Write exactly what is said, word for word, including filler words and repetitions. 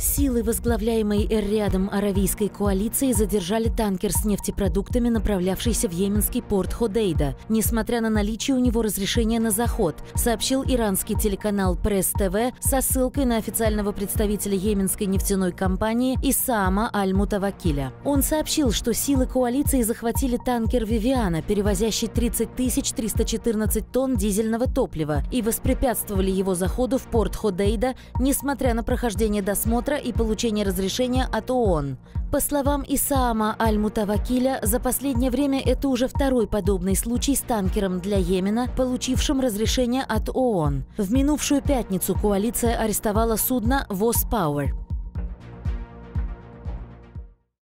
Силы, возглавляемой Эр-Рядом аравийской коалиции, задержали танкер с нефтепродуктами, направлявшийся в йеменский порт Ходейда, несмотря на наличие у него разрешения на заход, сообщил иранский телеканал Пресс-ТВ со ссылкой на официального представителя йеменской нефтяной компании Исаама Аль-Мутавакиля. Он сообщил, что силы коалиции захватили танкер «Вивиана», перевозящий тридцать тысяч триста четырнадцать тонн дизельного топлива, и воспрепятствовали его заходу в порт Ходейда, несмотря на прохождение досмотра и получение разрешения от ООН. По словам Исаама Аль-Мутавакиля, за последнее время это уже второй подобный случай с танкером для Йемена, получившим разрешение от ООН. В минувшую пятницу коалиция арестовала судно «Восс Пауэр».